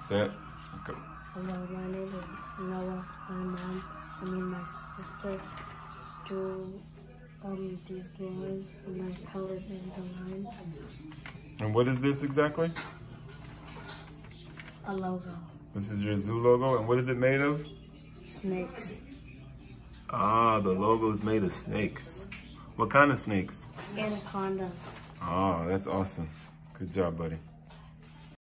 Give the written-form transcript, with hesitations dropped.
set, go. Hello, my name is Noah. My sister drew these lines, and I colored in the lines. And what is this exactly? A logo. This is your zoo logo, and what is it made of? Snakes. Ah, the logo is made of snakes. What kind of snakes? Anacondas. Oh, that's awesome. Good job, buddy.